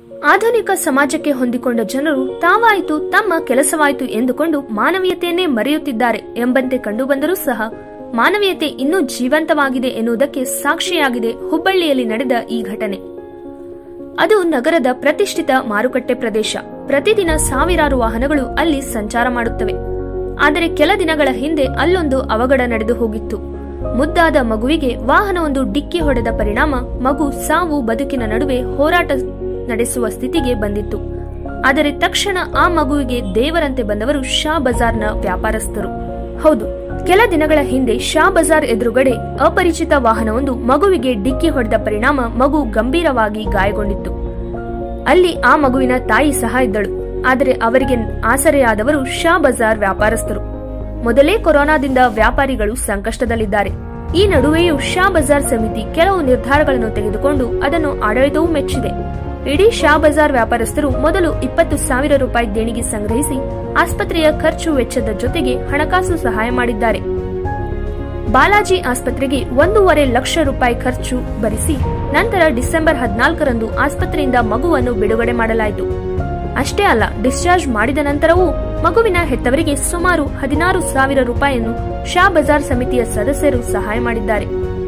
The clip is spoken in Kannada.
ಆಧುನಿಕ ಸಮಾಜಕ್ಕೆ ಹೊಂದಿಕೊಂಡ ಜನರು ತಾವಾಯಿತು ತಮ್ಮ ಕೆಲಸವಾಯಿತು ಎಂದುಕೊಂಡು ಮಾನವೀಯತೆಯನ್ನೇ ಮರೆಯುತ್ತಿದ್ದಾರೆ ಎಂಬಂತೆ ಕಂಡುಬಂದರೂ ಸಹ ಮಾನವೀಯತೆ ಇನ್ನೂ ಜೀವಂತವಾಗಿದೆ ಎನ್ನುವುದಕ್ಕೆ ಸಾಕ್ಷಿಯಾಗಿದೆ ಹುಬ್ಬಳ್ಳಿಯಲ್ಲಿ ನಡೆದ ಈ ಘಟನೆ. ಅದು ನಗರದ ಪ್ರತಿಷ್ಠಿತ ಮಾರುಕಟ್ಟೆ ಪ್ರದೇಶ. ಪ್ರತಿದಿನ ಸಾವಿರಾರು ವಾಹನಗಳು ಅಲ್ಲಿ ಸಂಚಾರ ಮಾಡುತ್ತವೆ. ಆದರೆ ಕೆಲ ದಿನಗಳ ಹಿಂದೆ ಅಲ್ಲೊಂದು ಅವಘಡ ನಡೆದು ಹೋಗಿತ್ತು. ಮುದ್ದಾದ ಮಗುವಿಗೆ ವಾಹನವೊಂದು ಡಿಕ್ಕಿ ಹೊಡೆದ ಪರಿಣಾಮ ಮಗು ಸಾವು ಬದುಕಿನ ನಡುವೆ ಹೋರಾಟ ನಡೆಸುವ ಸ್ಥಿತಿಗೆ ಬಂದಿತ್ತು. ಆದರೆ ತಕ್ಷಣ ಆ ಮಗುವಿಗೆ ದೇವರಂತೆ ಬಂದವರು ಶಾ ಬಜಾರ್ನ ವ್ಯಾಪಾರಸ್ಥರು. ಹೌದು, ಕೆಲ ದಿನಗಳ ಹಿಂದೆ ಶಾ ಬಜಾರ್ ಎದುರುಗಡೆ ಅಪರಿಚಿತ ವಾಹನವೊಂದು ಮಗುವಿಗೆ ಡಿಕ್ಕಿ ಹೊಡೆದ ಪರಿಣಾಮ ಮಗು ಗಂಭೀರವಾಗಿ ಗಾಯಗೊಂಡಿತ್ತು. ಅಲ್ಲಿ ಆ ಮಗುವಿನ ತಾಯಿ ಸಹ ಇದ್ದಳು. ಆದರೆ ಅವರಿಗೆ ಆಸರೆಯಾದವರು ಶಾ ಬಜಾರ್ ವ್ಯಾಪಾರಸ್ಥರು. ಮೊದಲೇ ಕೊರೋನಾದಿಂದ ವ್ಯಾಪಾರಿಗಳು ಸಂಕಷ್ಟದಲ್ಲಿದ್ದಾರೆ. ಈ ನಡುವೆಯೂ ಶಾ ಬಜಾರ್ ಸಮಿತಿ ಕೆಲವು ನಿರ್ಧಾರಗಳನ್ನು ತೆಗೆದುಕೊಂಡು ಅದನ್ನು ಆಡಳಿತವೂ ಮೆಚ್ಚಿದೆ. ಇಡೀ ಶಾ ಬಜಾರ್ ವ್ಯಾಪಾರಸ್ಥರು ಮೊದಲು 20,000 ರೂಪಾಯಿ ದೇಣಿಗೆ ಸಂಗ್ರಹಿಸಿ ಆಸ್ಪತ್ರೆಯ ಖರ್ಚು ವೆಚ್ಚದ ಜೊತೆಗೆ ಹಣಕಾಸು ಸಹಾಯ ಮಾಡಿದ್ದಾರೆ. ಬಾಲಾಜಿ ಆಸ್ಪತ್ರೆಗೆ 1.5 ಲಕ್ಷ ರೂಪಾಯಿ ಖರ್ಚು ಭರಿಸಿ ನಂತರ ಡಿಸೆಂಬರ್ 14ರಂದು ಆಸ್ಪತ್ರೆಯಿಂದ ಮಗುವನ್ನು ಬಿಡುಗಡೆ ಮಾಡಲಾಯಿತು. ಅಷ್ಟೇ ಅಲ್ಲ, ಡಿಸ್ಚಾರ್ಜ್ ಮಾಡಿದ ನಂತರವೂ ಮಗುವಿನ ಹೆತ್ತವರಿಗೆ ಸುಮಾರು 16,000 ರೂಪಾಯಿಯನ್ನು ಶಾ ಬಜಾರ್ ಸಮಿತಿಯ ಸದಸ್ಯರು ಸಹಾಯ ಮಾಡಿದ್ದಾರೆ.